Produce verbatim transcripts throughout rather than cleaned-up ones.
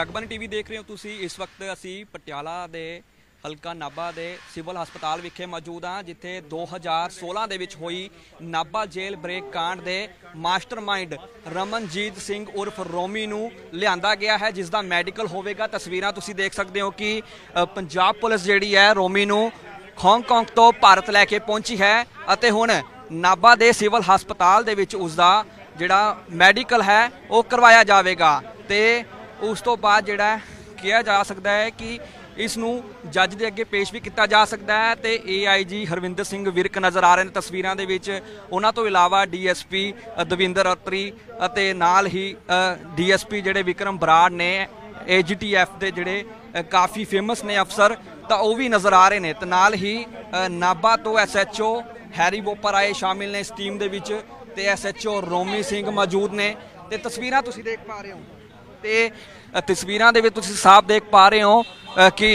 Jagbani TV ਦੇਖ ਰਹੇ ਹੋ ਤੁਸੀਂ। ਇਸ ਵਕਤ ਅਸੀਂ ਪਟਿਆਲਾ ਦੇ ਹਲਕਾ ਨਾਭਾ ਦੇ ਸਿਵਲ ਹਸਪਤਾਲ ਵਿਖੇ ਮੌਜੂਦ ਹਾਂ, ਜਿੱਥੇ ਦੋ ਹਜ਼ਾਰ ਸੋਲਾਂ ਦੇ ਵਿੱਚ ਹੋਈ ਨਾਭਾ ਜੇਲ੍ਹ ਬ੍ਰੇਕ ਕਾਂਡ ਦੇ ਮਾਸਟਰਮਾਈਂਡ ਰਮਨਜੀਤ ਸਿੰਘ ਉਰਫ ਰੋਮੀ ਨੂੰ ਲਿਆਂਦਾ ਗਿਆ ਹੈ, ਜਿਸ ਦਾ ਮੈਡੀਕਲ ਹੋਵੇਗਾ। ਤਸਵੀਰਾਂ ਤੁਸੀਂ ਦੇਖ ਸਕਦੇ ਹੋ ਕਿ ਪੰਜਾਬ ਪੁਲਿਸ ਜਿਹੜੀ ਹੈ ਰੋਮੀ ਨੂੰ ਹਾਂਗਕਾਂਗ ਤੋਂ ਭਾਰਤ ਲੈ ਕੇ ਪਹੁੰਚੀ ਹੈ ਅਤੇ ਹੁਣ ਨਾਭਾ ਦੇ ਸਿਵਲ ਹਸਪਤਾਲ ਦੇ ਵਿੱਚ ਉਸ ਦਾ ਜਿਹੜਾ ਮੈਡੀਕਲ ਹੈ ਉਹ ਕਰਵਾਇਆ ਜਾਵੇਗਾ। ਤੇ ਉਸ ਤੋਂ ਬਾਅਦ ਜਿਹੜਾ ਕਿਹਾ ਜਾ ਸਕਦਾ ਹੈ ਕਿ ਇਸ ਨੂੰ ਜੱਜ ਦੇ ਅੱਗੇ ਪੇਸ਼ ਵੀ ਕੀਤਾ ਜਾ ਸਕਦਾ ਹੈ। ਤੇ ਏ ਆਈ ਜੀ ਹਰਵਿੰਦਰ ਸਿੰਘ ਵਿਰਕ ਨਜ਼ਰ ਆ ਰਹੇ ਨੇ ਤਸਵੀਰਾਂ ਦੇ ਵਿੱਚ। ਉਹਨਾਂ ਤੋਂ ਇਲਾਵਾ D S P Davinder Atri ਅਤੇ ਨਾਲ ਹੀ ਡੀ ਐਸ ਪੀ ਜਿਹੜੇ ਵਿਕਰਮ ਬਰਾੜ ਨੇ, ਏ ਜੀ ਟੀ ਐਫ ਦੇ ਜਿਹੜੇ ਕਾਫੀ ਫੇਮਸ ਨੇ ਅਫਸਰ, ਤਾਂ ਉਹ ਵੀ ਨਜ਼ਰ ਆ ਰਹੇ ਨੇ। ਤੇ ਨਾਲ ਹੀ ਨਾਭਾ ਤੋਂ S H O Harry Boparai ਸ਼ਾਮਿਲ ਨੇ ਇਸ ਟੀਮ ਦੇ ਵਿੱਚ, ਤੇ S H O Romi Singh ਮੌਜੂਦ ਨੇ। ਤੇ ਤਸਵੀਰਾਂ ਤੁਸੀਂ ਦੇਖ ਪਾ ਰਹੇ ਹੋ ਤੇ ਤਸਵੀਰਾਂ ਦੇ ਵਿੱਚ ਤੁਸੀਂ ਸਾਫ਼ ਦੇਖ ਪਾ ਰਹੇ ਹੋ ਕਿ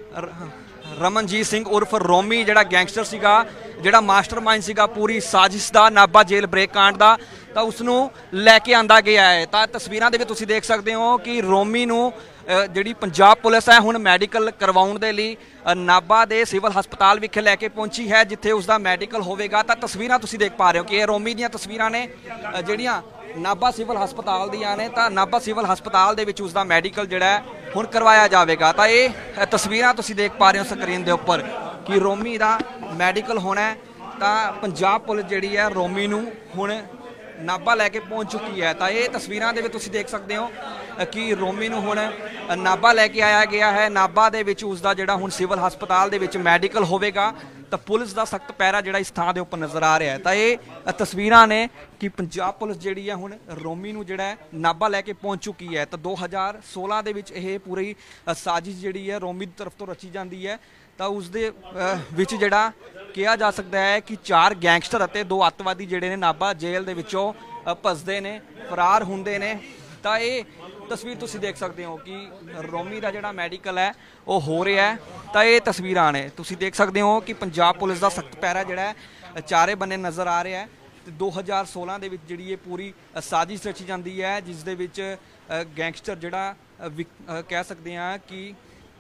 ਰਮਨਜੀਤ ਸਿੰਘ ਉਰਫ ਰੋਮੀ ਜਿਹੜਾ ਗੈਂਗਸਟਰ ਸੀਗਾ, ਜਿਹੜਾ ਮਾਸਟਰਮਾਈਂਡ ਸੀਗਾ ਪੂਰੀ ਸਾਜ਼ਿਸ਼ ਦਾ ਨਾਭਾ ਜੇਲ੍ਹ ਬ੍ਰੇਕ ਕਾਂਡ ਦਾ, ਤਾਂ ਉਸ ਨੂੰ ਲੈ ਕੇ ਆਂਦਾ ਗਿਆ ਹੈ। ਤਾਂ ਤਸਵੀਰਾਂ ਦੇ ਵਿੱਚ ਤੁਸੀਂ ਦੇਖ ਸਕਦੇ ਹੋ ਕਿ ਰੋਮੀ ਨੂੰ ਜਿਹੜੀ ਪੰਜਾਬ ਪੁਲਿਸ ਹੈ ਹੁਣ ਮੈਡੀਕਲ ਕਰਵਾਉਣ ਦੇ ਲਈ ਨਾਭਾ ਦੇ ਸਿਵਲ ਹਸਪਤਾਲ ਵਿਖੇ ਲੈ ਕੇ ਪਹੁੰਚੀ ਹੈ, ਜਿੱਥੇ ਉਸ ਦਾ ਮੈਡੀਕਲ ਹੋਵੇਗਾ। ਤਾਂ ਤਸਵੀਰਾਂ ਤੁਸੀਂ ਦੇਖ ਪਾ ਰਹੇ ਹੋ ਕਿ ਇਹ ਰੋਮੀ ਦੀਆਂ ਤਸਵੀਰਾਂ ਨੇ ਜਿਹੜੀਆਂ ਨਾਭਾ ਸਿਵਲ ਹਸਪਤਾਲ ਦੀਆਂ ਨੇ। ਤਾਂ ਨਾਭਾ ਸਿਵਲ ਹਸਪਤਾਲ ਦੇ ਵਿੱਚ ਉਸ ਦਾ ਮੈਡੀਕਲ ਜਿਹੜਾ ਹੁਣ ਕਰਵਾਇਆ ਜਾਵੇਗਾ। ਤਾਂ ਇਹ ਤਸਵੀਰਾਂ ਤੁਸੀਂ ਦੇਖ ਪਾ ਰਹੇ ਹੋ ਸਕਰੀਨ ਦੇ ਉੱਪਰ ਕਿ ਰੋਮੀ ਦਾ ਮੈਡੀਕਲ ਹੋਣਾ ਹੈ। ਤਾਂ ਪੰਜਾਬ ਪੁਲਿਸ ਜਿਹੜੀ ਹੈ ਰੋਮੀ ਨੂੰ ਹੁਣ ਨਾਭਾ ਲੈ ਕੇ ਪਹੁੰਚ ਚੁੱਕੀ ਹੈ। ਤਾਂ ਇਹ ਤਸਵੀਰਾਂ ਦੇ ਵਿੱਚ ਤੁਸੀਂ ਦੇਖ ਸਕਦੇ ਹੋ ਕਿ ਰੋਮੀ ਨੂੰ ਹੁਣ ਨਾਭਾ ਲੈ ਕੇ ਆਇਆ ਗਿਆ ਹੈ। ਨਾਭਾ ਦੇ ਵਿੱਚ ਉਸ ਦਾ ਜਿਹੜਾ ਹੁਣ ਸਿਵਲ ਹਸਪਤਾਲ ਦੇ ਵਿੱਚ ਮੈਡੀਕਲ ਹੋਵੇਗਾ। ਤਾਂ ਪੁਲਿਸ ਦਾ ਸਖਤ ਪਹਿਰਾ ਜਿਹੜਾ ਇਸ ਥਾਂ ਦੇ ਉੱਪਰ ਨਜ਼ਰ ਆ ਰਿਹਾ ਹੈ। ਤਾਂ ਇਹ ਤਸਵੀਰਾਂ ਨੇ ਕਿ ਪੰਜਾਬ ਪੁਲਿਸ ਜਿਹੜੀ ਹੈ ਹੁਣ ਰੋਮੀ ਨੂੰ ਜਿਹੜਾ ਨਾਭਾ ਲੈ ਕੇ ਪਹੁੰਚ ਚੁੱਕੀ ਹੈ। ਤਾਂ ਦੋ ਹਜ਼ਾਰ ਸੋਲਾਂ ਦੇ ਵਿੱਚ ਇਹ ਪੂਰੀ ਸਾਜ਼ਿਸ਼ ਜਿਹੜੀ ਹੈ ਰੋਮੀ ਦੀ ਤਰਫ ਤੋਂ ਰਚੀ ਜਾਂਦੀ ਹੈ। ਤਾਂ ਉਸ ਦੇ ਵਿੱਚ ਜਿਹੜਾ ਕਿਹਾ ਜਾ ਸਕਦਾ ਹੈ ਕਿ ਚਾਰ ਗੈਂਗਸਟਰ ਅਤੇ ਦੋ ਅੱਤਵਾਦੀ ਜਿਹੜੇ ਨੇ ਨਾਭਾ ਜੇਲ੍ਹ ਦੇ ਵਿੱਚੋਂ ਭੱਜਦੇ ਨੇ, ਫਰਾਰ ਹੁੰਦੇ ਨੇ। ਤਾਂ ਇਹ ਤਸਵੀਰ ਤੁਸੀਂ ਦੇਖ ਸਕਦੇ ਹੋ ਕਿ ਰੋਮੀ ਦਾ ਜਿਹੜਾ ਮੈਡੀਕਲ ਹੈ ਉਹ ਹੋ ਰਿਹਾ ਹੈ। ਤਾਂ ਇਹ ਤਸਵੀਰਾਂ ਨੇ ਤੁਸੀਂ ਦੇਖ ਸਕਦੇ ਹੋ ਕਿ ਪੰਜਾਬ ਪੁਲਿਸ ਦਾ ਸਖਤ ਪਹਿਰਾ ਜਿਹੜਾ ਹੈ ਚਾਰੇ ਬੰਨੇ ਨਜ਼ਰ ਆ ਰਿਹਾ ਹੈ। ਤੇ ਦੋ ਹਜ਼ਾਰ ਸੋਲਾਂ ਦੇ ਵਿੱਚ ਜਿਹੜੀ ਇਹ ਪੂਰੀ ਸਾਜ਼ਿਸ਼ ਰਚੀ ਜਾਂਦੀ ਹੈ, ਜਿਸ ਦੇ ਵਿੱਚ ਗੈਂਗਸਟਰ ਜਿਹੜਾ ਕਹਿ ਸਕਦੇ ਹਾਂ ਕਿ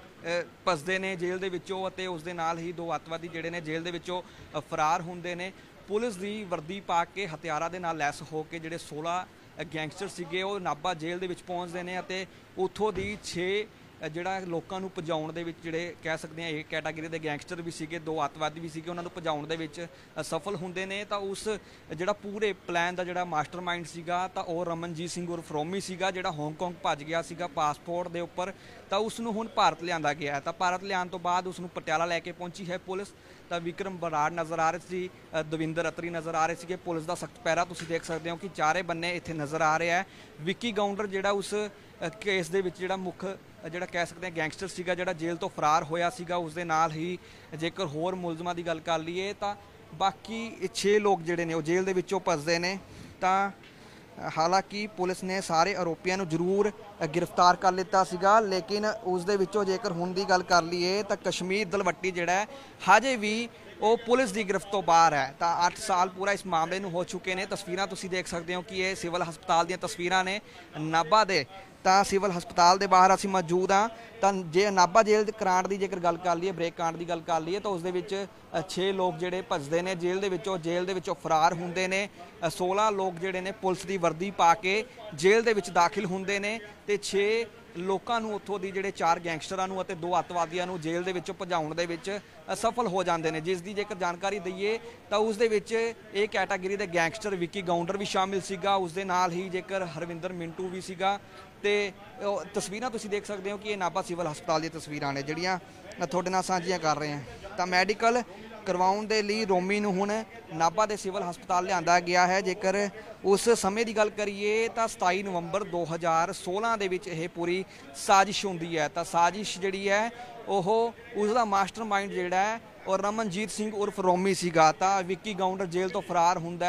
ਭੱਜਦੇ ਨੇ ਜੇਲ੍ਹ ਦੇ ਵਿੱਚੋਂ ਅਤੇ ਉਸ ਦੇ ਨਾਲ ਹੀ ਦੋ ਅੱਤਵਾਦੀ ਜਿਹੜੇ ਨੇ ਜੇਲ੍ਹ ਦੇ ਵਿੱਚੋਂ ਫਰਾਰ ਹੁੰਦੇ ਨੇ। ਪੁਲਿਸ ਦੀ ਵਰਦੀ ਪਾ ਕੇ ਹਥਿਆਰਾਂ ਦੇ ਨਾਲ ਲੈਸ ਹੋ ਕੇ ਜਿਹੜੇ ਸੋਲਾਂ ਗੈਂਗਸਟਰ ਸੀਗੇ ਉਹ ਨਾਭਾ ਜੇਲ੍ਹ ਦੇ ਵਿੱਚ ਪਹੁੰਚਦੇ ਨੇ ਅਤੇ ਉੱਥੋਂ ਦੀ ਛੇ ਜਿਹੜਾ ਲੋਕਾਂ ਨੂੰ ਭਜਾਉਣ ਦੇ ਵਿੱਚ ਜਿਹੜੇ ਕਹਿ ਸਕਦੇ ਹਾਂ ਇਹ ਕੈਟਾਗਰੀ ਦੇ ਗੈਂਗਸਟਰ ਵੀ ਸੀਗੇ, ਦੋ ਅੱਤਵਾਦੀ ਵੀ ਸੀਗੇ, ਉਹਨਾਂ ਨੂੰ ਭਜਾਉਣ ਦੇ ਵਿੱਚ ਸਫਲ ਹੁੰਦੇ ਨੇ। ਤਾਂ ਉਸ ਜਿਹੜਾ ਪੂਰੇ ਪਲਾਨ ਦਾ ਜਿਹੜਾ ਮਾਸਟਰਮਾਈਂਡ ਸੀਗਾ ਤਾਂ ਉਹ ਰਮਨਜੀਤ ਸਿੰਘ ਉਰਫ ਰੋਮੀ ਸੀਗਾ, ਜਿਹੜਾ ਹਾਂਗਕਾਂਗ ਭੱਜ ਗਿਆ ਸੀਗਾ ਪਾਸਪੋਰਟ ਦੇ ਉੱਪਰ। ਤਾਂ ਉਸ ਨੂੰ ਹੁਣ ਭਾਰਤ ਲਿਆਂਦਾ ਗਿਆ ਹੈ। ਤਾਂ ਭਾਰਤ ਲਿਆਉਣ ਤੋਂ ਬਾਅਦ ਉਸ ਨੂੰ ਪਟਿਆਲਾ ਲੈ ਕੇ ਪਹੁੰਚੀ ਹੈ ਪੁਲਿਸ। ਤਾਂ ਵਿਕਰਮ ਬਰਾੜ ਨਜ਼ਰ ਆ ਰਹੇ ਸੀ, ਦਵਿੰਦਰ ਅਤਰੀ ਨਜ਼ਰ ਆ ਰਹੇ ਸੀਗੇ। ਪੁਲਿਸ ਦਾ ਸਖਤ ਪਹਿਰਾ ਤੁਸੀਂ ਦੇਖ ਸਕਦੇ ਹੋ ਕਿ ਚਾਰੇ ਬੰਨੇ ਇੱਥੇ ਨਜ਼ਰ ਆ ਰਿਹਾ ਹੈ। ਵਿੱਕੀ ਗਾਉਂਡਰ ਜਿਹੜਾ ਉਸ ਕੇਸ ਦੇ ਵਿੱਚ ਜਿਹੜਾ ਮੁੱਖ ਜਿਹੜਾ ਕਹਿ ਸਕਦੇ ਹਾਂ ਗੈਂਗਸਟਰ ਸੀਗਾ, ਜਿਹੜਾ ਜੇਲ੍ਹ ਤੋਂ ਫਰਾਰ ਹੋਇਆ ਸੀਗਾ, ਉਸ ਦੇ ਨਾਲ ਹੀ ਜੇਕਰ ਹੋਰ ਮੁਲਜ਼ਮਾਂ ਦੀ ਗੱਲ ਕਰ ਲਈਏ ਤਾਂ ਬਾਕੀ ਛੇ ਲੋਕ ਜਿਹੜੇ ਨੇ ਉਹ ਜੇਲ੍ਹ ਦੇ ਵਿੱਚੋਂ ਭੱਜਦੇ ਨੇ। ਤਾਂ ਹਾਲਾਂਕਿ ਪੁਲਿਸ ਨੇ ਸਾਰੇ ਆਰੋਪੀਆਂ ਨੂੰ ਜ਼ਰੂਰ ਗ੍ਰਿਫਤਾਰ ਕਰ ਲਿੱਤਾ ਸੀਗਾ, ਲੇਕਿਨ ਉਸ ਦੇ ਵਿੱਚੋਂ ਜੇਕਰ ਹੁਣ ਦੀ ਗੱਲ ਕਰ ਲਈਏ ਤਾਂ ਕਸ਼ਮੀਰ ਦਲਵੱਟੀ ਜਿਹੜਾ ਹੈ ਹਜੇ ਵੀ ਉਹ ਪੁਲਿਸ ਦੀ ਗ੍ਰਿਫਤ ਤੋਂ ਬਾਹਰ ਹੈ। ਤਾਂ ਅੱਠ ਸਾਲ ਪੂਰਾ ਇਸ ਮਾਮਲੇ ਨੂੰ ਹੋ ਚੁੱਕੇ ਨੇ। ਤਸਵੀਰਾਂ ਤੁਸੀਂ ਦੇਖ ਸਕਦੇ ਹੋ ਕਿ ਇਹ ਸਿਵਲ ਹਸਪਤਾਲ ਦੀਆਂ ਤਸਵੀਰਾਂ ਨੇ ਨਾਭਾ ਦੇ। ਤਾਂ ਸਿਵਲ ਹਸਪਤਾਲ ਦੇ ਬਾਹਰ ਅਸੀਂ ਮੌਜੂਦ ਹਾਂ। ਤਾਂ ਜੇ ਨਾਭਾ ਜੇਲ੍ਹ ਦੇ ਕਾਂਡ ਦੀ ਜੇਕਰ ਗੱਲ ਕਰ ਲਈਏ, ਬ੍ਰੇਕ ਕਾਂਡ ਦੀ ਗੱਲ ਕਰ ਲਈਏ, ਤਾਂ ਉਸ ਦੇ ਵਿੱਚ ਛੇ ਲੋਕ ਜਿਹੜੇ ਭੱਜਦੇ ਨੇ ਜੇਲ੍ਹ ਦੇ ਵਿੱਚੋਂ, ਜੇਲ੍ਹ ਦੇ ਵਿੱਚੋਂ ਫਰਾਰ ਹੁੰਦੇ ਨੇ। ਸੋਲਾਂ ਲੋਕ ਜਿਹੜੇ ਨੇ ਪੁਲਿਸ ਦੀ ਵਰਦੀ ਪਾ ਕੇ ਜੇਲ੍ਹ ਦੇ ਵਿੱਚ ਦਾਖਲ ਹੁੰਦੇ ਨੇ ਤੇ ਛੇ ਲੋਕਾਂ ਨੂੰ ਉੱਥੋਂ ਦੀ ਜਿਹੜੇ ਚਾਰ ਗੈਂਗਸਟਰਾਂ ਨੂੰ ਅਤੇ ਦੋ ਅੱਤਵਾਦੀਆਂ ਨੂੰ ਜੇਲ੍ਹ ਦੇ ਵਿੱਚੋਂ ਭਜਾਉਣ ਦੇ ਵਿੱਚ ਅਸਫਲ ਹੋ ਜਾਂਦੇ ਨੇ। ਜਿਸ ਦੀ ਜੇਕਰ ਜਾਣਕਾਰੀ ਦਈਏ ਤਾਂ ਉਸ ਦੇ ਵਿੱਚ ਇਹ ਕੈਟਾਗਰੀ ਦੇ ਗੈਂਗਸਟਰ ਵਿੱਕੀ ਗਾਉਂਡਰ ਵੀ ਸ਼ਾਮਿਲ ਸੀਗਾ, ਉਸ ਦੇ ਨਾਲ ਹੀ ਜੇਕਰ ਹਰਵਿੰਦਰ ਮਿੰਟੂ ਵੀ ਸੀਗਾ। ਤੇ ਤਸਵੀਰਾਂ ਤੁਸੀਂ ਦੇਖ ਸਕਦੇ ਹੋ ਕਿ ਇਹ ਨਾਭਾ ਸਿਵਲ ਹਸਪਤਾਲ ਦੀਆਂ ਤਸਵੀਰਾਂ ਨੇ ਜਿਹੜੀਆਂ ਤੁਹਾਡੇ ਨਾਲ ਸਾਂਝੀਆਂ ਕਰ ਰਹੇ ਹਾਂ। ਤਾਂ ਮੈਡੀਕਲ ਕਰਵਾਉਣ ਦੇ ਲਈ ਰੋਮੀ ਨੂੰ ਹੁਣ ਨਾਭਾ ਦੇ ਸਿਵਲ ਹਸਪਤਾਲ ਲਿਆਂਦਾ ਗਿਆ ਹੈ। ਜੇਕਰ ਉਸ ਸਮੇਂ ਦੀ ਗੱਲ ਕਰੀਏ ਤਾਂ ਸਤਾਈ ਨਵੰਬਰ ਦੋ ਹਜ਼ਾਰ ਸੋਲਾਂ ਦੇ ਵਿੱਚ ਇਹ ਪੂਰੀ ਸਾਜ਼ਿਸ਼ ਹੁੰਦੀ ਹੈ। ਤਾਂ ਸਾਜ਼ਿਸ਼ ਜਿਹੜੀ ਹੈ ਉਹ ਉਸ ਦਾ ਮਾਸਟਰਮਾਈਂਡ ਜਿਹੜਾ ਹੈ ਔਰ ਰਮਨਜੀਤ ਸਿੰਘ ਉਰਫ ਰੋਮੀ ਸੀਗਾ। ਤਾਂ ਵਿੱਕੀ ਗਾਉਂਡਰ ਜੇਲ੍ਹ ਤੋਂ ਫਰਾਰ ਹੁੰਦਾ ਹੈ,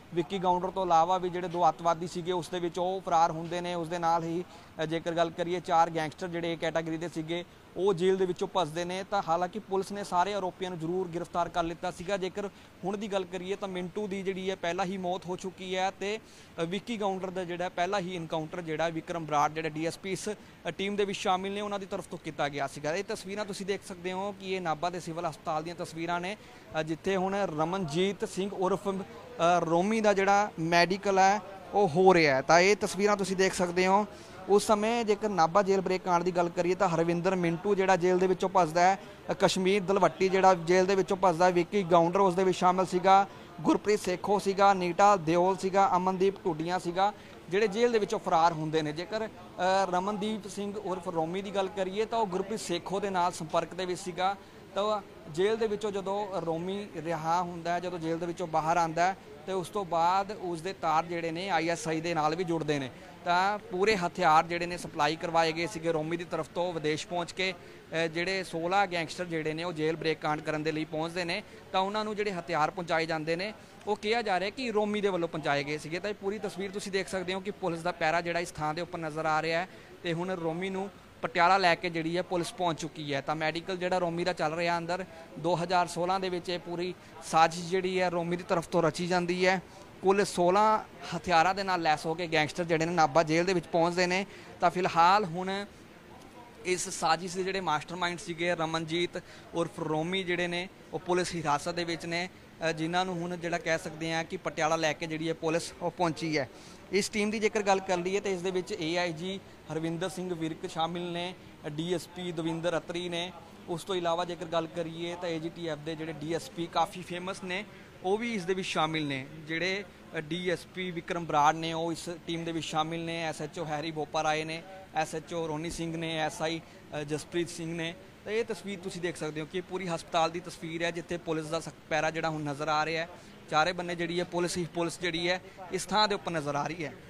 ਵਿੱਕੀ ਗਾਉਂਡਰ ਤੋਂ ਇਲਾਵਾ ਵੀ ਜਿਹੜੇ ਦੋ ਅੱਤਵਾਦੀ ਸੀਗੇ ਉਸ ਦੇ ਵਿੱਚ ਉਹ ਫਰਾਰ ਹੁੰਦੇ ਨੇ। ਉਸ ਦੇ ਨਾਲ ਹੀ ਜੇਕਰ ਗੱਲ ਕਰੀਏ ਚਾਰ ਗੈਂਗਸਟਰ ਜਿਹੜੇ ਕੈਟਾਗਰੀ ਦੇ ਸੀਗੇ ਉਹ ਜੇਲ੍ਹ ਦੇ ਵਿੱਚੋਂ ਭੱਜਦੇ ਨੇ। ਤਾਂ ਹਾਲਾਂਕਿ ਪੁਲਿਸ ਨੇ ਸਾਰੇ ਆਰੋਪੀਆਂ ਨੂੰ ਜ਼ਰੂਰ ਗ੍ਰਿਫਤਾਰ ਕਰ ਲਿੱਤਾ ਸੀਗਾ। ਜੇਕਰ ਹੁਣ ਦੀ ਗੱਲ ਕਰੀਏ ਤਾਂ ਮਿੰਟੂ ਦੀ ਜਿਹੜੀ ਹੈ ਪਹਿਲਾਂ ਹੀ ਮੌਤ ਹੋ ਚੁੱਕੀ ਹੈ ਤੇ ਵਿੱਕੀ ਗਾਉਂਡਰ ਦਾ ਜਿਹੜਾ ਪਹਿਲਾਂ ਹੀ ਇਨਕਾਊਂਟਰ ਜਿਹੜਾ ਵਿਕਰਮ ਬਰਾੜ ਜਿਹੜੇ ਡੀਐਸਪੀ ਇਸ ਟੀਮ ਦੇ ਵਿੱਚ ਸ਼ਾਮਿਲ ਨੇ ਉਹਨਾਂ ਦੀ ਤਰਫ ਤੋਂ ਕੀਤਾ ਗਿਆ ਸੀਗਾ। ਇਹ ਤਸਵੀਰਾਂ ਤੁਸੀਂ ਦੇਖ ਸਕਦੇ ਹੋ ਕਿ ਇਹ ਨਾਭਾ ਦੇ ਸਿਵਲ ਹਸਪਤਾਲ ਦੀਆਂ ਤਸਵੀਰਾਂ ਨੇ ਜਿੱਥੇ ਹੁਣ ਰਮਨਜੀਤ ਸਿੰਘ ਉਰਫ ਰੋਮੀ ਦਾ ਜਿਹੜਾ ਮੈਡੀਕਲ ਹੈ ਉਹ ਹੋ ਰਿਹਾ ਹੈ। ਤਾਂ ਇਹ ਤਸਵੀਰਾਂ ਤੁਸੀਂ ਦੇਖ ਸਕਦੇ ਹੋ। ਉਸ ਸਮੇਂ ਜੇਕਰ ਨਾਭਾ ਜੇਲ੍ਹ ਬ੍ਰੇਕ ਕਾਂਡ ਦੀ ਗੱਲ ਕਰੀਏ ਤਾਂ ਹਰਵਿੰਦਰ ਮਿੰਟੂ ਜਿਹੜਾ ਜੇਲ੍ਹ ਦੇ ਵਿੱਚੋਂ ਭੱਜਦਾ ਹੈ, ਕਸ਼ਮੀਰ ਦਲਵੱਟੀ ਜਿਹੜਾ ਜੇਲ੍ਹ ਦੇ ਵਿੱਚੋਂ ਭੱਜਦਾ ਹੈ, ਵਿੱਕੀ ਗਾਉਂਡਰ ਉਸ ਦੇ ਵਿੱਚ ਸ਼ਾਮਲ ਸੀਗਾ, ਗੁਰਪ੍ਰੀਤ ਸੇਖੋ ਸੀਗਾ, ਨੀਟਾ ਦਿਓਲ ਸੀਗਾ, ਅਮਨਦੀਪ ਟੁੱਡੀਆਂ ਸੀਗਾ ਜਿਹੜੇ ਜੇਲ੍ਹ ਦੇ ਵਿੱਚੋਂ ਫਰਾਰ ਹੁੰਦੇ ਨੇ। ਜੇਕਰ ਰਮਨਦੀਪ ਸਿੰਘ ਉਰਫ ਰੋਮੀ ਦੀ ਗੱਲ ਕਰੀਏ ਤਾਂ ਉਹ ਗੁਰਪ੍ਰੀਤ ਸੇਖੋ ਦੇ ਨਾਲ ਸੰਪਰਕ ਦੇ ਵਿੱਚ ਸੀਗਾ। ਤਾਂ ਜੇਲ੍ਹ ਦੇ ਵਿੱਚੋਂ ਜਦੋਂ ਰੋਮੀ ਰਿਹਾ ਹੁੰਦਾ ਹੈ, ਜਦੋਂ ਜੇਲ੍ਹ ਦੇ ਵਿੱਚੋਂ ਬਾਹਰ ਆਉਂਦਾ ਹੈ ਤੇ ਉਸ ਤੋਂ ਬਾਅਦ ਉਸ ਦੇ ਤਾਰ ਜਿਹੜੇ ਨੇ ਆਈ ਐਸ ਆਈ ਦੇ ਨਾਲ ਵੀ ਜੁੜਦੇ ਨੇ। ਤਾਂ ਪੂਰੇ ਹਥਿਆਰ ਜਿਹੜੇ ਨੇ ਸਪਲਾਈ ਕਰਵਾਏ ਗਏ ਸੀਗੇ ਰੋਮੀ ਦੀ ਤਰਫ ਤੋਂ ਵਿਦੇਸ਼ ਪਹੁੰਚ ਕੇ। ਜਿਹੜੇ ਸੋਲ੍ਹਾਂ ਗੈਂਗਸਟਰ ਜਿਹੜੇ ਨੇ ਉਹ ਜੇਲ੍ਹ ਬ੍ਰੇਕ ਕਾਂਡ ਕਰਨ ਦੇ ਲਈ ਪਹੁੰਚਦੇ ਨੇ ਤਾਂ ਉਹਨਾਂ ਨੂੰ ਜਿਹੜੇ ਹਥਿਆਰ ਪਹੁੰਚਾਏ ਜਾਂਦੇ ਨੇ ਉਹ ਕਿਹਾ ਜਾ ਰਿਹਾ ਕਿ ਰੋਮੀ ਦੇ ਵੱਲੋਂ ਪਹੁੰਚਾਏ ਗਏ ਸੀਗੇ। ਤਾਂ ਇਹ ਪੂਰੀ ਤਸਵੀਰ ਤੁਸੀਂ ਦੇਖ ਸਕਦੇ ਹੋ ਕਿ ਪੁਲਿਸ ਦਾ ਪੈਰਾ ਜਿਹੜਾ ਇਸ ਥਾਂ ਦੇ ਉੱਪਰ ਨਜ਼ਰ ਆ ਰਿਹਾ ਹੈ ਤੇ ਹੁਣ ਰੋਮੀ ਨੂੰ ਪਟਿਆਲਾ ਲੈ ਕੇ ਜਿਹੜੀ ਹੈ ਪੁਲਿਸ ਪਹੁੰਚ ਚੁੱਕੀ ਹੈ। ਤਾਂ ਮੈਡੀਕਲ ਜਿਹੜਾ ਰੋਮੀ ਦਾ ਚੱਲ ਰਿਹਾ ਅੰਦਰ ਦੋ ਹਜ਼ਾਰ ਸੋਲ੍ਹਾਂ ਦੇ ਵਿੱਚ ਇਹ ਪੂਰੀ ਸਾਜ਼ਿਸ਼ ਜਿਹੜੀ ਹੈ ਰੋਮੀ ਦੀ ਤਰਫ ਤੋਂ ਰਚੀ ਜਾਂਦੀ ਹੈ। ਕੁੱਲ ਸੋਲ੍ਹਾਂ ਹਥਿਆਰਾਂ ਦੇ ਨਾਲ ਲੈਸ ਹੋ ਕੇ ਗੈਂਗਸਟਰ ਜਿਹੜੇ ਨੇ ਨਾਭਾ ਜੇਲ੍ਹ ਦੇ ਵਿੱਚ ਪਹੁੰਚਦੇ ਨੇ। ਤਾਂ ਫਿਲਹਾਲ ਹੁਣ ਇਸ ਸਾਜ਼ਿਸ਼ ਦੇ ਜਿਹੜੇ ਮਾਸਟਰਮਾਈਂਡ ਸੀਗੇ ਰਮਨਜੀਤ ਉਰਫ ਰੋਮੀ ਜਿਹੜੇ ਨੇ ਉਹ ਪੁਲਿਸ ਹਿਰਾਸਤ ਦੇ ਵਿੱਚ ਨੇ, ਜਿਨ੍ਹਾਂ ਨੂੰ ਹੁਣ ਜਿਹੜਾ ਕਹਿ ਸਕਦੇ ਹਾਂ ਕਿ ਪਟਿਆਲਾ ਲੈ ਕੇ ਜਿਹੜੀ ਹੈ ਪੁਲਿਸ ਉਹ ਪਹੁੰਚੀ ਹੈ। ਇਸ ਟੀਮ ਦੀ ਜੇਕਰ ਗੱਲ ਕਰ ਲਈਏ ਤਾਂ ਇਸ ਦੇ ਵਿੱਚ ਏ ਆਈ ਜੀ ਹਰਵਿੰਦਰ ਸਿੰਘ ਵਿਰਕ ਸ਼ਾਮਿਲ ਨੇ, D S P Davinder Atri ਨੇ। ਉਸ ਤੋਂ ਇਲਾਵਾ ਜੇਕਰ ਗੱਲ ਕਰੀਏ ਤਾਂ ਏ ਜੀ ਟੀ ਐਫ ਦੇ ਜਿਹੜੇ ਡੀ ਐਸ ਪੀ ਕਾਫੀ ਫੇਮਸ ਨੇ ਉਹ ਵੀ ਇਸ ਦੇ ਵਿੱਚ ਸ਼ਾਮਿਲ ਨੇ। ਜਿਹੜੇ D S P Vikram Brar ਨੇ ਉਹ ਇਸ ਟੀਮ ਦੇ ਵਿੱਚ ਸ਼ਾਮਿਲ ਨੇ, S H O Harry Boparai ਨੇ, S H O Roni Singh ਨੇ, ਐਸ ਆਈ ਜਸਪ੍ਰੀਤ ਸਿੰਘ ਨੇ। ਤਾਂ ਇਹ ਤਸਵੀਰ ਤੁਸੀਂ ਦੇਖ ਸਕਦੇ ਹੋ ਕਿ ਪੂਰੀ ਹਸਪਤਾਲ ਦੀ ਤਸਵੀਰ ਹੈ ਜਿੱਥੇ ਪੁਲਿਸ ਦਾ ਸਖਤ ਪੈਰਾ ਜਿਹੜਾ ਹੁਣ ਨਜ਼ਰ ਆ ਰਿਹਾ ਹੈ। ਚਾਰੇ ਬੰਨੇ ਜਿਹੜੀ ਹੈ ਪੁਲਿਸ ਹੀ ਪੁਲਿਸ ਜਿਹੜੀ ਹੈ ਇਸ ਥਾਂ ਦੇ ਉੱਪਰ ਨਜ਼ਰ ਆ ਰਹੀ ਹੈ।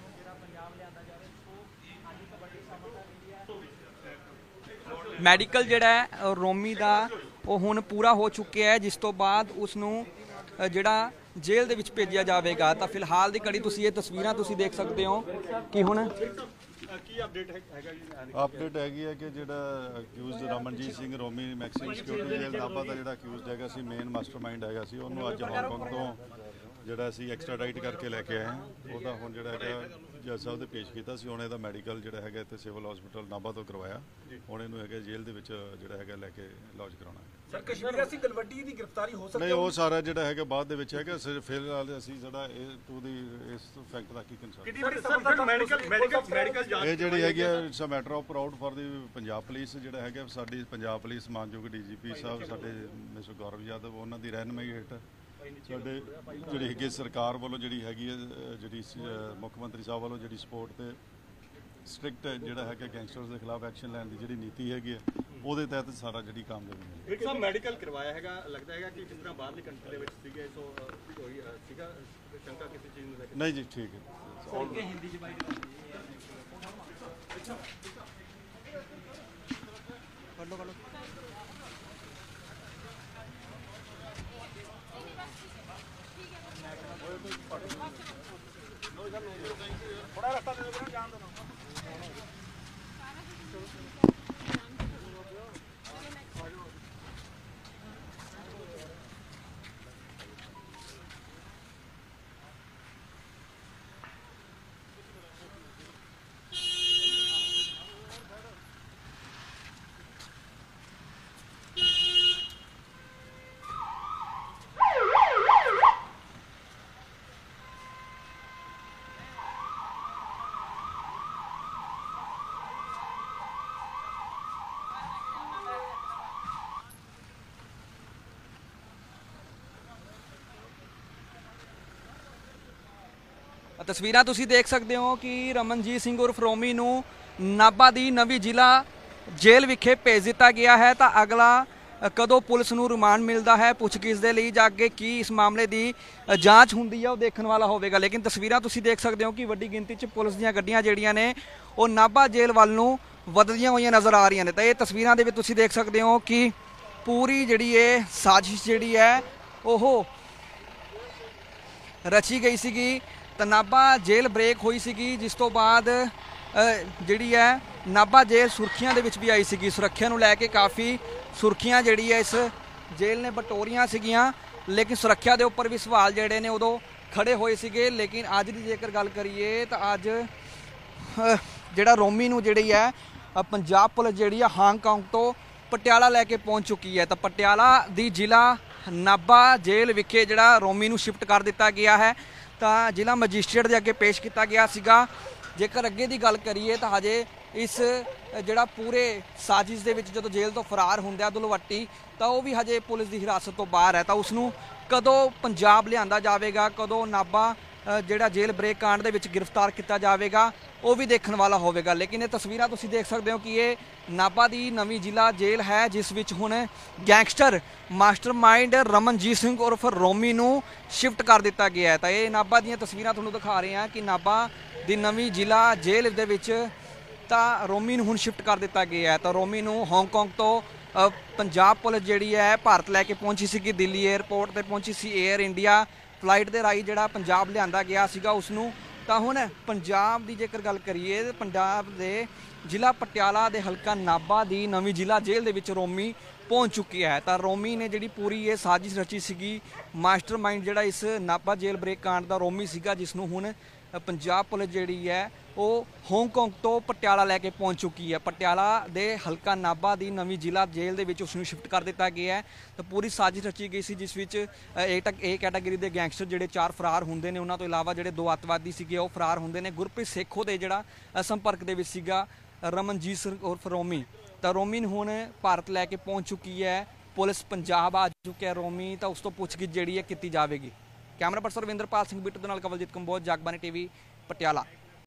ਮੈਡੀਕਲ ਜਿਹੜਾ ਹੈ ਰੋਮੀ ਦਾ ਉਹ ਹੁਣ ਪੂਰਾ ਹੋ ਚੁੱਕਿਆ ਹੈ, ਜਿਸ ਤੋਂ ਬਾਅਦ ਉਸ ਨੂੰ ਜਿਹੜਾ ਜੇਲ੍ਹ ਦੇ ਵਿੱਚ ਭੇਜਿਆ ਜਾਵੇਗਾ। ਤਾਂ ਫਿਲਹਾਲ ਦੀ ਘੜੀ ਤੁਸੀਂ ਇਹ ਤਸਵੀਰਾਂ ਤੁਸੀਂ ਦੇਖ ਸਕਦੇ ਹੋ ਕਿ ਹੁਣ ਕੀ ਅਪਡੇਟ ਹੈਗਾ ਜੀ? ਅਪਡੇਟ ਹੈਗੀ ਹੈ ਕਿ ਜਿਹੜਾ accused Ramanjit Singh Romi maximum security jail Nabha ਦਾ ਜਿਹੜਾ ਅਕਿਊਜ਼ਡ ਹੈਗਾ ਸੀ, ਮੇਨ ਮਾਸਟਰਮਾਈਂਡ ਹੈਗਾ ਸੀ, ਉਹਨੂੰ ਅੱਜ ਹਾਂਗਕਾਂਗ ਤੋਂ ਜਿਹੜਾ ਅਸੀਂ ਐਕਸਟਰਾਡਾਈਟ ਕਰਕੇ ਲੈ ਕੇ ਆਏ ਹਾਂ। ਉਹਦਾ ਹੁਣ ਜਿਹੜਾ ਹੈਗਾ ਜੱਜ ਸਾਹਿਬ ਦੇ ਪੇਸ਼ ਕੀਤਾ ਸੀ। ਹੁਣ ਇਹਦਾ ਮੈਡੀਕਲ ਜਿਹੜਾ ਹੈਗਾ ਇੱਥੇ ਸਿਵਲ ਹਸਪੀਟਲ ਨਾਭਾ ਤੋਂ ਕਰਵਾਇਆ। ਹੁਣ ਇਹਨੂੰ ਹੈਗਾ ਜੇਲ੍ਹ ਦੇ ਵਿੱਚ ਜਿਹੜਾ ਹੈਗਾ ਲੈ ਕੇ ਲੌਜ ਕਰਾਉਣਾ। ਸਰ ਕਸ਼ਮੀਰ ਅਸੀਂ ਦਲਵੱਟੀ ਦੀ ਗ੍ਰਿਫਤਾਰੀ ਹੋ ਸਕਦੀ ਹੈ? ਨਹੀਂ, ਉਹ ਸਾਰਾ ਜਿਹੜਾ ਹੈਗਾ ਬਾਅਦ ਦੇ ਵਿੱਚ ਹੈਗਾ। ਸਿਰਫ ਫਿਲਹਾਲ ਅਸੀਂ ਜਿਹੜਾ ਇਹ ਟੂ ਦੀ ਇਸ ਫੈਕਟ ਦਾ ਕੀ ਕੰਸਰਨ ਮੈਡੀਕਲ ਮੈਡੀਕਲ ਮੈਡੀਕਲ ਇਹ ਜਿਹੜੀ ਹੈਗੀ ਹੈ it's a matter of proud for the Punjab police. ਜਿਹੜਾ ਹੈਗਾ ਸਾਡੀ ਪੰਜਾਬ ਪੁਲਿਸ ਮਾਨਯੋਗ ਡੀ ਜੀ ਪੀ ਸਾਹਿਬ ਸਾਡੇ ਮਿਸਟਰ ਗੌਰਵ ਯਾਦਵ ਉਹਨਾਂ ਦੀ ਰਹਿਨੁਮਾਈ ਹੇਠ ਸਾਡੇ ਜਿਹੜੀ ਹੈਗੀ ਸਰਕਾਰ ਵੱਲੋਂ ਜਿਹੜੀ ਹੈਗੀ ਹੈ ਜਿਹੜੀ ਮੁੱਖ ਮੰਤਰੀ ਸਾਹਿਬ ਵੱਲੋਂ ਜਿਹੜੀ ਸਪੋਰਟ ਤੇ ਸਟ੍ਰਿਕਟ ਜਿਹੜਾ ਹੈਗਾ ਗੈਂਗਸਟਰਸ ਦੇ ਖਿਲਾਫ ਐਕਸ਼ਨ ਲੈਣ ਦੀ ਜਿਹੜੀ ਨੀਤੀ ਹੈਗੀ ਹੈ ਉਹਦੇ ਤਹਿਤ ਸਾਰਾ ਜਿਹੜੀ ਕਾਮਯਾਬੀ ਮਿਲੀ। ਇੱਕ ਸਭ ਮੈਡੀਕਲ ਕਰਵਾਇਆ ਹੈਗਾ, ਲੱਗਦਾ ਹੈਗਾ ਕਿ ਜਿਸ ਤਰ੍ਹਾਂ ਬਾਹਰਲੀ ਕੰਟਰੀ ਦੇ ਵਿੱਚ ਸੀਗੇ ਸੋ ਕੋਈ ਸੀਗਾ ਸ਼ੰਕਾ ਕਿਸੇ ਚੀਜ਼ ਨੂੰ ਲੈ ਕੇ? ਨਹੀਂ ਜੀ, ਠੀਕ ਹੈ। ਹਿੰਦੀ ਚ ਬਾਈ ਕਰ ਲੋ ਕਰ ਲੋ ਥੋੜਾ ਰਸਤਾ ਦੇ ਦਿਓ, ਜਾਣ ਦਿਓ। ਤਸਵੀਰਾਂ ਤੁਸੀਂ ਦੇਖ ਸਕਦੇ ਹੋ ਕਿ ਰਮਨਜੀਤ ਸਿੰਘ ਉਰਫ ਰੋਮੀ ਨੂੰ ਨਾਭਾ ਦੀ ਨਵੀਂ ਜ਼ਿਲ੍ਹਾ ਜੇਲ੍ਹ ਵਿਖੇ ਭੇਜ ਦਿੱਤਾ ਗਿਆ ਹੈ। ਤਾਂ ਅਗਲਾ ਕਦੋਂ ਪੁਲਿਸ ਨੂੰ ਰਿਮਾਂਡ ਮਿਲਦਾ ਹੈ ਪੁੱਛਗਿੱਛ ਦੇ ਲਈ ਜਾਂ ਅੱਗੇ ਕੀ ਇਸ ਮਾਮਲੇ ਦੀ ਜਾਂਚ ਹੁੰਦੀ ਹੈ ਉਹ ਦੇਖਣ ਵਾਲਾ ਹੋਵੇਗਾ। ਲੇਕਿਨ ਤਸਵੀਰਾਂ ਤੁਸੀਂ ਦੇਖ ਸਕਦੇ ਹੋ ਕਿ ਵੱਡੀ ਗਿਣਤੀ 'ਚ ਪੁਲਿਸ ਦੀਆਂ ਗੱਡੀਆਂ ਜਿਹੜੀਆਂ ਨੇ ਉਹ ਨਾਭਾ ਜੇਲ੍ਹ ਵੱਲ ਨੂੰ ਵਧਦੀਆਂ ਹੋਈਆਂ ਨਜ਼ਰ ਆ ਰਹੀਆਂ ਨੇ। ਤਾਂ ਇਹ ਤਸਵੀਰਾਂ ਦੇ ਵਿੱਚ ਤੁਸੀਂ ਦੇਖ ਸਕਦੇ ਹੋ ਕਿ ਪੂਰੀ ਜਿਹੜੀ ਇਹ ਸਾਜ਼ਿਸ਼ ਜਿਹੜੀ ਹੈ ਉਹ ਰਚੀ ਗਈ ਸੀਗੀ। ਤਾਂ ਨਾਭਾ ਜੇਲ੍ਹ ਬ੍ਰੇਕ ਹੋਈ ਸੀਗੀ, ਜਿਸ ਤੋਂ ਬਾਅਦ ਜਿਹੜੀ ਹੈ ਨਾਭਾ ਜੇਲ੍ਹ ਸੁਰਖੀਆਂ ਦੇ ਵਿੱਚ ਵੀ ਆਈ ਸੀਗੀ। ਸੁਰੱਖਿਆ ਨੂੰ ਲੈ ਕੇ ਕਾਫੀ ਸੁਰਖੀਆਂ ਜਿਹੜੀ ਹੈ ਇਸ ਜੇਲ੍ਹ ਨੇ ਬਟੋਰੀਆਂ ਸੀਗੀਆਂ, ਲੇਕਿਨ ਸੁਰੱਖਿਆ ਦੇ ਉੱਪਰ ਵੀ ਸਵਾਲ ਜਿਹੜੇ ਨੇ ਉਦੋਂ ਖੜੇ ਹੋਏ ਸੀਗੇ। ਲੇਕਿਨ ਅੱਜ ਦੀ ਜੇਕਰ ਗੱਲ ਕਰੀਏ ਤਾਂ ਅੱਜ ਜਿਹੜਾ ਰੋਮੀ ਨੂੰ ਜਿਹੜੀ ਹੈ ਪੰਜਾਬ ਪੁਲਿਸ ਜਿਹੜੀ ਆ ਹਾਂਗਕਾਂਗ ਤੋਂ ਪਟਿਆਲਾ ਲੈ ਕੇ ਪਹੁੰਚ ਚੁੱਕੀ ਹੈ। ਤਾਂ ਪਟਿਆਲਾ ਦੀ ਜ਼ਿਲ੍ਹਾ ਨਾਭਾ ਜੇਲ੍ਹ ਵਿਖੇ ਜਿਹੜਾ ਰੋਮੀ ਨੂੰ ਸ਼ਿਫਟ ਕਰ ਦਿੱਤਾ ਗਿਆ ਹੈ। ਤਾਂ ਜ਼ਿਲ੍ਹਾ ਮੈਜਿਸਟਰੇਟ ਦੇ ਅੱਗੇ ਪੇਸ਼ ਕੀਤਾ ਗਿਆ ਸੀਗਾ। ਜੇਕਰ ਅੱਗੇ ਦੀ ਗੱਲ ਕਰੀਏ ਤਾਂ ਹਜੇ ਇਸ ਜਿਹੜਾ ਪੂਰੇ ਸਾਜ਼ਿਸ਼ ਦੇ ਵਿੱਚ ਜਦੋਂ ਜੇਲ੍ਹ ਤੋਂ ਫਰਾਰ ਹੁੰਦਾ ਦੁਲਵੱਟੀ, ਤਾਂ ਉਹ ਵੀ ਹਜੇ ਪੁਲਿਸ ਦੀ ਹਿਰਾਸਤ ਤੋਂ ਬਾਹਰ ਹੈ। ਤਾਂ ਉਸ ਨੂੰ ਕਦੋਂ ਪੰਜਾਬ ਲਿਆਂਦਾ ਜਾਵੇਗਾ, ਕਦੋਂ ਨਾਭਾ ਜਿਹੜਾ ਜੇਲ੍ਹ ਬ੍ਰੇਕ ਕਾਂਡ ਦੇ ਵਿੱਚ ਗ੍ਰਿਫਤਾਰ ਕੀਤਾ ਜਾਵੇਗਾ, ਉਹ ਵੀ ਦੇਖਣ ਵਾਲਾ ਹੋਵੇਗਾ। ਲੇਕਿਨ ਇਹ ਤਸਵੀਰਾਂ ਤੁਸੀਂ ਦੇਖ ਸਕਦੇ ਹੋ ਕਿ ਇਹ ਨਾਭਾ ਦੀ ਨਵੀਂ ਜ਼ਿਲ੍ਹਾ ਜੇਲ੍ਹ ਹੈ, ਜਿਸ ਵਿੱਚ ਹੁਣ ਗੈਂਗਸਟਰ ਮਾਸਟਰਮਾਈਂਡ ਰਮਨਜੀਤ ਸਿੰਘ ਉਰਫ ਰੋਮੀ ਨੂੰ ਸ਼ਿਫਟ ਕਰ ਦਿੱਤਾ ਗਿਆ ਹੈ। ਤਾਂ ਇਹ ਨਾਭਾ ਦੀਆਂ ਤਸਵੀਰਾਂ ਤੁਹਾਨੂੰ ਦਿਖਾ ਰਹੇ ਹਾਂ ਕਿ ਨਾਭਾ ਦੀ ਨਵੀਂ ਜ਼ਿਲ੍ਹਾ ਜੇਲ੍ਹ ਦੇ ਵਿੱਚ ਤਾਂ ਰੋਮੀ ਨੂੰ ਹੁਣ ਸ਼ਿਫਟ ਕਰ ਦਿੱਤਾ ਗਿਆ ਹੈ। ਤਾਂ ਰੋਮੀ ਨੂੰ ਹਾਂਗਕਾਂਗ ਤੋਂ ਪੰਜਾਬ ਪੁਲਿਸ ਜਿਹੜੀ ਹੈ ਭਾਰਤ ਲੈ ਕੇ ਪਹੁੰਚੀ ਸੀਗੀ, ਦਿੱਲੀ ਏਅਰਪੋਰਟ ਤੇ ਪਹੁੰਚੀ ਸੀ ਏਅਰ ਇੰਡੀਆ ਫਲਾਈਟ ਦੇ ਰਾਹੀਂ ਜਿਹੜਾ ਪੰਜਾਬ ਲਿਆਂਦਾ ਗਿਆ ਸੀਗਾ ਉਸ ਨੂੰ। ਤਾਂ ਹੁਣ ਪੰਜਾਬ ਦੀ ਜੇਕਰ ਗੱਲ ਕਰੀਏ ਤਾਂ ਪੰਜਾਬ ਦੇ ਜ਼ਿਲ੍ਹਾ ਪਟਿਆਲਾ ਦੇ ਹਲਕਾ ਨਾਭਾ ਦੀ ਨਵੀਂ ਜ਼ਿਲ੍ਹਾ ਜੇਲ੍ਹ ਦੇ ਵਿੱਚ ਰੋਮੀ ਪਹੁੰਚ ਚੁੱਕੀ ਹੈ। ਤਾਂ ਰੋਮੀ ਨੇ ਜਿਹੜੀ ਪੂਰੀ ਇਹ ਸਾਜ਼ਿਸ਼ ਰਚੀ ਸੀਗੀ, ਮਾਸਟਰਮਾਈਂਡ ਜਿਹੜਾ ਇਸ ਨਾਭਾ ਜੇਲ੍ਹ ਬ੍ਰੇਕ ਕਾਂਡ ਦਾ ਰੋਮੀ ਸੀਗਾ, ਜਿਸ ਨੂੰ ਹੁਣ ਪੰਜਾਬ ਪੁਲਿਸ ਜਿਹੜੀ ਹੈ ਉਹ ਹਾਂਗਕਾਂਗ ਤੋਂ ਪਟਿਆਲਾ ਲੈ ਕੇ ਪਹੁੰਚ ਚੁੱਕੀ ਹੈ। ਪਟਿਆਲਾ ਦੇ ਹਲਕਾ ਨਾਭਾ ਦੀ ਨਵੀਂ ਜ਼ਿਲ੍ਹਾ ਜੇਲ੍ਹ ਦੇ ਵਿੱਚ ਉਸ ਨੂੰ ਸ਼ਿਫਟ ਕਰ ਦਿੱਤਾ ਗਿਆ ਹੈ। ਤਾਂ ਪੂਰੀ ਸਾਜ਼ਿਸ਼ ਰਚੀ ਗਈ ਸੀ, ਜਿਸ ਵਿੱਚ ਏ ਤੱਕ ਇਹ ਕੈਟਾਗਰੀ ਦੇ ਗੈਂਗਸਟਰ ਜਿਹੜੇ ਚਾਰ ਫਰਾਰ ਹੁੰਦੇ ਨੇ, ਉਹਨਾਂ ਤੋਂ ਇਲਾਵਾ ਜਿਹੜੇ ਦੋ ਅੱਤਵਾਦੀ ਸੀਗੇ ਉਹ ਫਰਾਰ ਹੁੰਦੇ ਨੇ। ਗੁਰਪ੍ਰੀਤ ਸੇਖੋ ਦੇ ਜਿਹੜਾ ਸੰਪਰਕ ਦੇ ਵਿੱਚ ਸੀਗਾ ਰਮਨਜੀਤ ਸਿੰਘ ਉਰਫ ਰੋਮੀ। ਤਾਂ ਰੋਮੀ ਨੂੰ ਹੁਣ ਭਾਰਤ ਲੈ ਕੇ ਪਹੁੰਚ ਚੁੱਕੀ ਹੈ ਪੁਲਿਸ, ਪੰਜਾਬ ਆ ਚੁੱਕਿਆ ਰੋਮੀ। ਤਾਂ ਉਸ ਤੋਂ ਪੁੱਛਗਿੱਛ ਜਿਹੜੀ ਹੈ ਕੀਤੀ ਜਾਵੇਗੀ। ਕੈਮਰਾ ਪਰਸਨ ਰਵਿੰਦਰਪਾਲ ਸਿੰਘ ਬਿੱਟੂ ਦੇ ਨਾਲ ਕਵਲਜੀਤ ਕੰਬੋਜ, ਜਗਬਾਣੀ ਟੀਵੀ, ਪਟਿਆਲਾ।